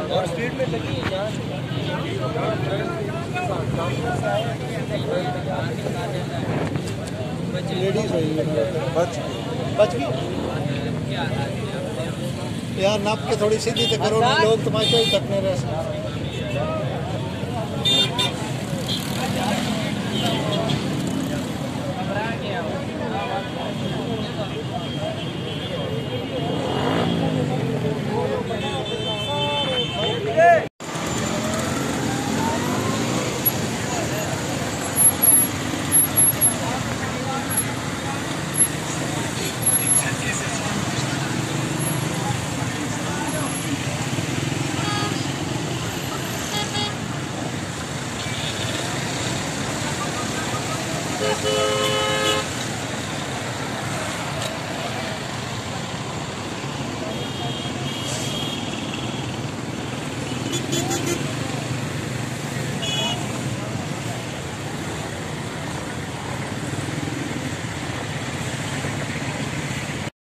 और स्ट्रीट में लगी है यहाँ लेडीज हुई बच गई यार, नाप के थोड़ी सीधी तो करो, लोग तमाशा ही तकने रहे।